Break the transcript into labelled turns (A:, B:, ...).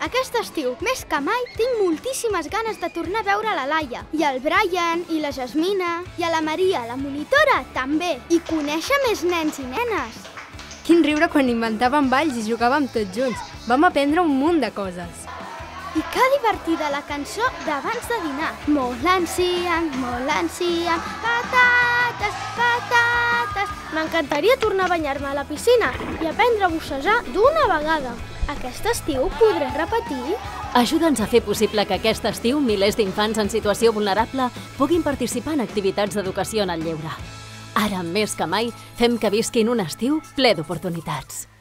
A: Aquest estiu, més que mai, tinc moltíssimes ganes de tornar a veure la Laia, i el Brian, i la Jasmina, i a la Maria, la monitora, també, i conèixer més nens i nenes.
B: Quin riure quan inventàvem balls i jugàvem tots junts. Vam aprendre un munt de coses.
A: I que divertida la cançó d'abans de dinar. Molt enciam, patates, patates. M'encantaria tornar a banyar-me a la piscina i aprendre a bussejar d'una vegada. Aquest estiu podré repetir?
C: Ajuda'ns a fer possible que aquest estiu milers d'infants en situació vulnerable puguin participar en activitats d'educació en el lleure. Ara, més que mai, fem que visquin un estiu ple d'oportunitats.